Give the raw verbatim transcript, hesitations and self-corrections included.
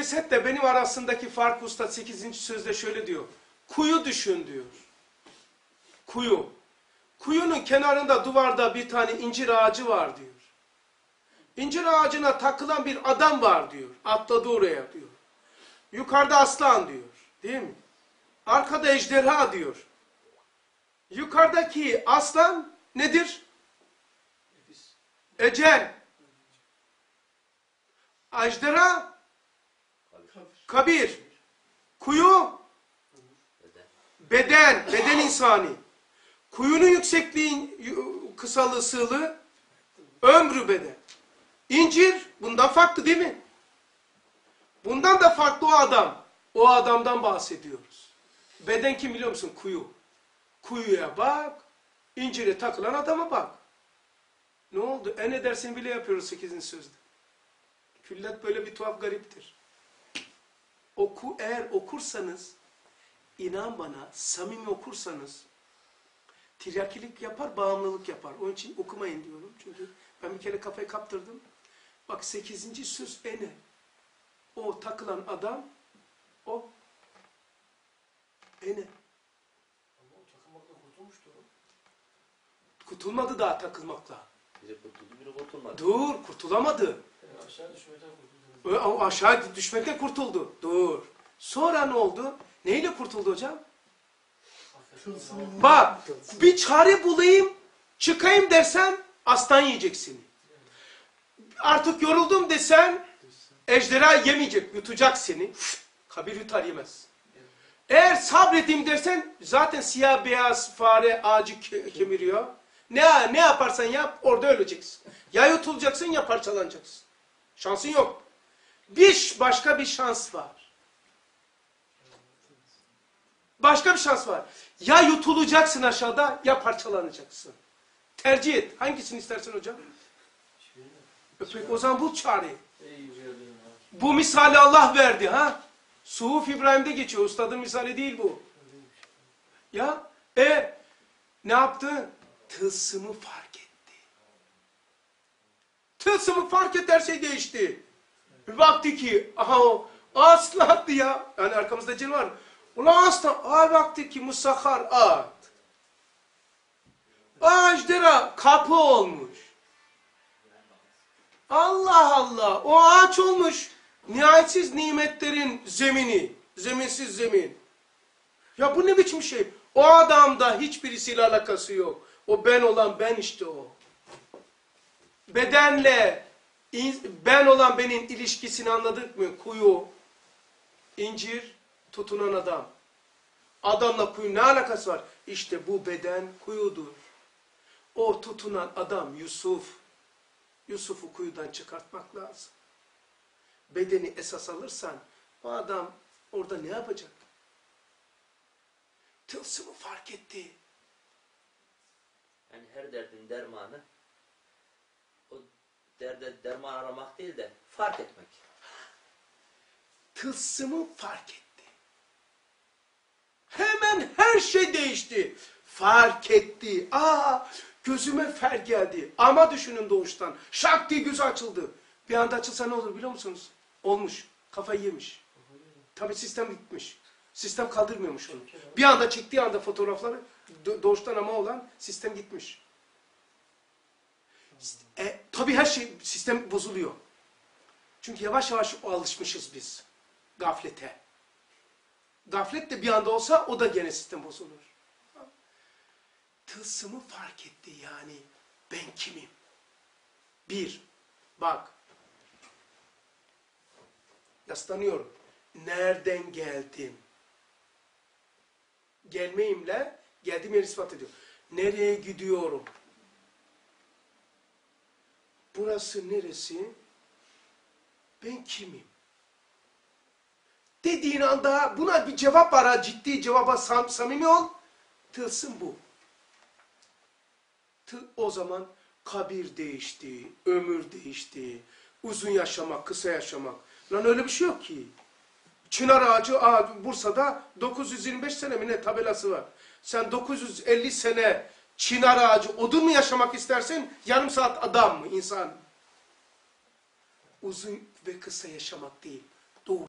cesetle benim arasındaki fark usta sekizinci sözde şöyle diyor. Kuyu düşün diyor. Kuyu. Kuyunun kenarında duvarda bir tane incir ağacı var diyor. İncir ağacına takılan bir adam var diyor. Atladı oraya diyor. Yukarıda aslan diyor. Değil mi? Arkada ejderha diyor. Yukarıdaki aslan nedir? Ecel. Ejderha kabir. Kuyu beden. Beden insani. Kuyunun yüksekliği, kısalığı, sığlığı, ömrü beden. İncir bundan farklı değil mi? Bundan da farklı o adam. O adamdan bahsediyoruz. Beden kim biliyor musun? Kuyu. Kuyuya bak, incire takılan adama bak. Ne oldu? E ne dersini bile yapıyoruz sekizinci sözde. Küllet böyle bir tuhaf gariptir. Oku, eğer okursanız, inan bana, samimi okursanız, tiryakilik yapar, bağımlılık yapar. Onun için okumayın diyorum. Çünkü ben bir kere kafayı kaptırdım. Bak sekizinci söz e ne? O takılan adam, o e ne? Ama o takılmakla kurtulmuştur o. Kurtulmadı daha takılmakla. Biri kurtuldu, biri kurtulmadı. Dur, kurtulamadı. Yani aşağı düşmekten kurtuldu. O aşağı düşmekle kurtuldu. Dur. Sonra ne oldu? Neyle kurtuldu hocam? Bak, bir çare bulayım, çıkayım dersen aslan yiyecek seni. Artık yoruldum desen ejderha yemeyecek, yutacak seni. Kabir yutar yemez. Eğer sabredeyim dersen zaten siyah beyaz fare ağacı kemiriyor. Ne, ne yaparsan yap orada öleceksin. Ya yutulacaksın ya parçalanacaksın. Şansın yok. Bir başka bir şans var. Başka bir şans var. Ya yutulacaksın aşağıda ya parçalanacaksın. Tercih et. Hangisini istersen hocam? Peki o zaman bu çare. Bu misali Allah verdi ha. Suhuf İbrahim'de geçiyor. Ustadın misali değil bu. Ya e ne yaptı? Tılsımı fark etti. Tılsımı fark etti, her şey değişti. Bir baktı ki aha o aslandı ya. Yani arkamızda cin var. Ulan aslan. Aa baktı ki musahhar at. Ejderha kapı olmuş. Allah Allah. O ağaç olmuş. Nihayetsiz nimetlerin zemini. Zeminsiz zemin. Ya bu ne biçim şey? O adamda hiçbirisiyle alakası yok. O ben olan ben işte o. Bedenle ben olan benim ilişkisini anladık mı? Kuyu, incir, tutunan adam. Adamla kuyu ne alakası var? İşte bu beden kuyudur. O tutunan adam Yusuf. Yusuf'u kuyudan çıkartmak lazım. Bedeni esas alırsan o adam orada ne yapacak? Tılsımı fark etti. Yani her derdin dermanı o derde derman aramak değil de fark etmek. Tılsımı fark etti. Hemen her şey değişti. Fark etti. Aa, gözüme fer geldi. Ama düşünün doğuştan. Şak diye gözü açıldı. Bir anda açılsa ne olur biliyor musunuz? Olmuş. Kafayı yemiş. Tabii sistem gitmiş. Sistem kaldırmıyormuş onu. Bir anda çektiği anda fotoğrafları doğuştan ama olan sistem gitmiş. E, tabii her şey sistem bozuluyor. Çünkü yavaş yavaş alışmışız biz gaflete. Gaflet de bir anda olsa o da gene sistem bozulur. Tılsımı fark etti yani. Ben kimim? Bir, bak. Yaslanıyorum. Nereden geldim? Gelmeyimle geldiğim yeri ispat ediyor. Nereye gidiyorum? Burası neresi? Ben kimim? Dediğin anda buna bir cevap ara, ciddi cevaba sam samimi ol. Tılsım bu. Tıl, o zaman kabir değişti, ömür değişti, uzun yaşamak, kısa yaşamak. Lan öyle bir şey yok ki. Çınar ağacı, aa, Bursa'da dokuz yüz yirmi beş sene mi ne tabelası var. Sen dokuz yüz elli sene çınar ağacı, odun mu yaşamak istersin, yarım saat adam mı, insan mı? Uzun ve kısa yaşamak değil.